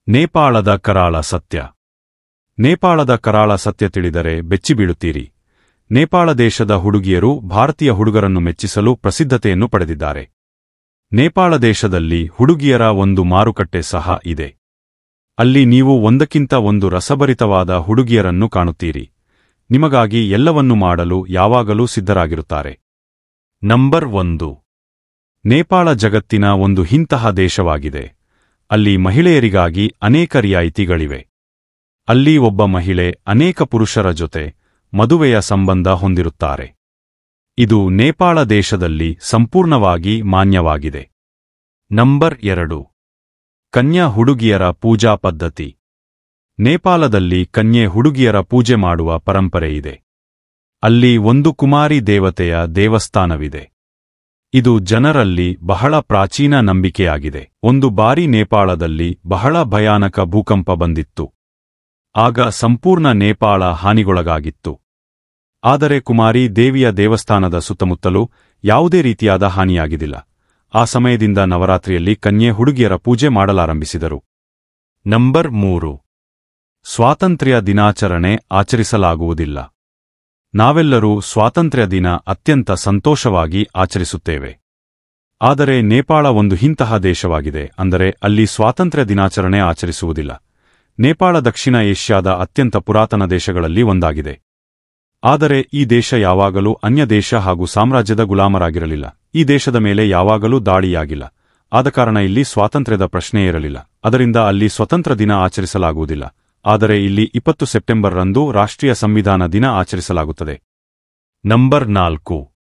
ನೇಪಾಳದ ಕರಾಳ ಸತ್ಯ. ನೇಪಾಳದ ಕರಾಳ ಸತ್ಯ ತಿಳಿದರೆ ಬೆಚ್ಚಿಬೀಳುತ್ತೀರಿ. ನೇಪಾಳ ದೇಶದ ಹುಡುಗಿಯರು ಭಾರತೀಯ ಹುಡುಗರನ್ನು ಮೆಚ್ಚಿಸಲು ಪ್ರಸಿದ್ಧತೆಯನ್ನು ಪಡೆದಿದ್ದಾರೆ. ನೇಪಾಳ ದೇಶದಲ್ಲಿ ಹುಡುಗಿಯರ ಒಂದು ಮಾರುಕಟ್ಟೆ ಸಹ ಇದೆ. ಅಲ್ಲಿ ನೀವು ಒಂದಕ್ಕಿಂತ ಒಂದು ರಸಭರಿತವಾದ ಹುಡುಗಿಯರನ್ನು ಕಾಣುತ್ತೀರಿ. ನಿಮಗಾಗಿ ಎಲ್ಲವನ್ನೂ ಮಾಡಲು ಯಾವಾಗಲೂ ಸಿದ್ಧರಾಗಿರುತ್ತಾರೆ. ನಂಬರ್ 1. ನೇಪಾಳ ಜಗತ್ತಿನ ಒಂದು ಇಂತಹ ದೇಶವಾಗಿದೆ. ಅಲ್ಲಿ ಮಹಿಳೆಯರಿಗಾಗಿ ಅನೇಕ ರಿಯಾಯಿತಿಗಳಿವೆ. ಅಲ್ಲಿ ಒಬ್ಬ ಮಹಿಳೆ ಅನೇಕ ಪುರುಷರ ಜೊತೆ ಮದುವೆಯ ಸಂಬಂಧ ಹೊಂದಿರುತ್ತಾರೆ. ಇದು ನೇಪಾಳ ದೇಶದಲ್ಲಿ ಸಂಪೂರ್ಣವಾಗಿ ಮಾನ್ಯವಾಗಿದೆ. ನಂಬರ್ 2. ಕನ್ಯಾ ಹುಡುಗಿಯರ ಪೂಜಾ ಪದ್ಧತಿ. ನೇಪಾಳದಲ್ಲಿ ಕನ್ಯೆ ಹುಡುಗಿಯರ ಪೂಜೆ ಮಾಡುವ ಪರಂಪರೆಯಿದೆ. ಅಲ್ಲಿ ಒಂದು ಕುಮಾರಿ ದೇವತೆಯ ದೇವಸ್ಥಾನವಿದೆ. ಇದು ಜನರಲ್ಲಿ ಬಹಳ ಪ್ರಾಚೀನ ನಂಬಿಕೆಯಾಗಿದೆ. ಒಂದು ಬಾರಿ ನೇಪಾಳದಲ್ಲಿ ಬಹಳ ಭಯಾನಕ ಭೂಕಂಪ ಬಂದಿತ್ತು. ಆಗ ಸಂಪೂರ್ಣ ನೇಪಾಳ ಹಾನಿಗೊಳಗಾಗಿತ್ತು. ಆದರೆ ಕುಮಾರಿ ದೇವಿಯ ದೇವಸ್ಥಾನದ ಸುತ್ತಮುತ್ತಲೂ ಯಾವುದೇ ರೀತಿಯಾದ ಹಾನಿಯಾಗಿದ್ದಿಲ್ಲ. ಆ ಸಮಯದಿಂದ ನವರಾತ್ರಿಯಲ್ಲಿ ಕನ್ಯೆ ಹುಡುಗಿಯರ ಪೂಜೆ ಮಾಡಲಾರಂಭಿಸಿದರು. ನಂಬರ್ 3. ಸ್ವಾತಂತ್ರ್ಯ ದಿನಾಚರಣೆ ಆಚರಿಸಲಾಗುವುದಿಲ್ಲ. ನಾವೆಲ್ಲರೂ ಸ್ವಾತಂತ್ರ್ಯ ದಿನ ಅತ್ಯಂತ ಸಂತೋಷವಾಗಿ ಆಚರಿಸುತ್ತೇವೆ. ಆದರೆ ನೇಪಾಳ ಒಂದು ಇಂತಹ ದೇಶವಾಗಿದೆ, ಅಂದರೆ ಅಲ್ಲಿ ಸ್ವಾತಂತ್ರ್ಯ ದಿನಾಚರಣೆ ಆಚರಿಸುವುದಿಲ್ಲ. ನೇಪಾಳ ದಕ್ಷಿಣ ಏಷ್ಯಾದ ಅತ್ಯಂತ ಪುರಾತನ ದೇಶಗಳಲ್ಲಿ ಒಂದಾಗಿದೆ. ಆದರೆ ಈ ದೇಶ ಯಾವಾಗಲೂ ಅನ್ಯ ದೇಶ ಹಾಗೂ ಸಾಮ್ರಾಜ್ಯದ ಗುಲಾಮರಾಗಿರಲಿಲ್ಲ. ಈ ದೇಶದ ಮೇಲೆ ಯಾವಾಗಲೂ ದಾಳಿಯಾಗಿಲ್ಲ. ಆದ ಕಾರಣ ಇಲ್ಲಿ ಸ್ವಾತಂತ್ರ್ಯದ ಪ್ರಶ್ನೆ ಇರಲಿಲ್ಲ. ಅದರಿಂದ ಅಲ್ಲಿ ಸ್ವತಂತ್ರ ದಿನ ಆಚರಿಸಲಾಗುವುದಿಲ್ಲ. ಆದರೆ ಇಲ್ಲಿ 20 ಸೆಪ್ಟೆಂಬರ್ ರಂದು ರಾಷ್ಟ್ರೀಯ ಸಂವಿಧಾನ ದಿನ ಆಚರಿಸಲಾಗುತ್ತದೆ. ನಂಬರ್ 4.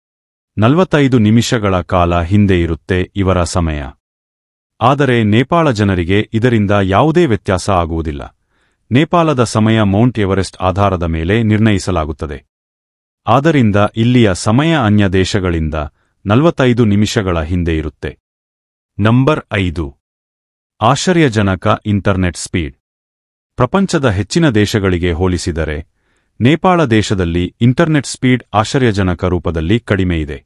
45 ನಿಮಿಷಗಳ ಕಾಲ ಹಿಂದೆ ಇರುತ್ತೆ ಇವರ ಸಮಯ. ಆದರೆ ನೇಪಾಳ ಜನರಿಗೆ ಇದರಿಂದ ಯಾವುದೇ ವ್ಯತ್ಯಾಸ ಆಗುವುದಿಲ್ಲ. ನೇಪಾಳದ ಸಮಯ ಮೌಂಟ್ ಎವರೆಸ್ಟ್ ಆಧಾರದ ಮೇಲೆ ನಿರ್ಣಯಿಸಲಾಗುತ್ತದೆ. ಆದ್ದರಿಂದ ಇಲ್ಲಿಯ ಸಮಯ ಅನ್ಯ ದೇಶಗಳಿಂದ 45 ನಿಮಿಷಗಳ ಹಿಂದೆ ಇರುತ್ತೆ. ನಂಬರ್ 5. ಆಶ್ಚರ್ಯಜನಕ ಇಂಟರ್ನೆಟ್ ಸ್ಪೀಡ್. ಪ್ರಪಂಚದ ಹೆಚ್ಚಿನ ದೇಶಗಳಿಗೆ ಹೋಲಿಸಿದರೆ ನೇಪಾಳ ದೇಶದಲ್ಲಿ ಇಂಟರ್ನೆಟ್ ಸ್ಪೀಡ್ ಆಶ್ಚರ್ಯಜನಕ ರೂಪದಲ್ಲಿ ಕಡಿಮೆಯಿದೆ.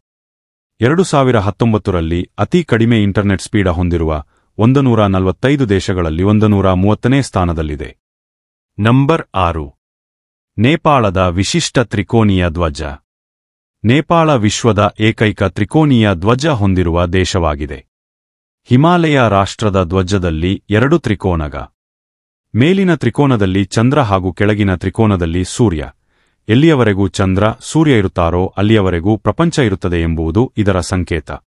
2019 ರಲ್ಲಿ ಅತಿ ಕಡಿಮೆ ಇಂಟರ್ನೆಟ್ ಸ್ಪೀಡ್ ಹೊಂದಿರುವ 145 ದೇಶಗಳಲ್ಲಿ 130ನೇ ಸ್ಥಾನದಲ್ಲಿದೆ. ನಂಬರ್ 6. ನೇಪಾಳದ ವಿಶಿಷ್ಟ ತ್ರಿಕೋನೀಯ ಧ್ವಜ. ನೇಪಾಳ ವಿಶ್ವದ ಏಕೈಕ ತ್ರಿಕೋನೀಯ ಧ್ವಜ ಹೊಂದಿರುವ ದೇಶವಾಗಿದೆ. ಹಿಮಾಲಯ ರಾಷ್ಟ್ರದ ಧ್ವಜದಲ್ಲಿ 2 ತ್ರಿಕೋನಗ. ಮೇಲಿನ ತ್ರಿಕೋನದಲ್ಲಿ ಚಂದ್ರ ಹಾಗೂ ಕೆಳಗಿನ ತ್ರಿಕೋನದಲ್ಲಿ ಸೂರ್ಯ. ಎಲ್ಲಿಯವರೆಗೂ ಚಂದ್ರ ಸೂರ್ಯ ಇರುತ್ತಾರೋ ಅಲ್ಲಿಯವರೆಗೂ ಪ್ರಪಂಚ ಇರುತ್ತದೆ ಎಂಬುದು ಇದರ ಸಂಕೇತ.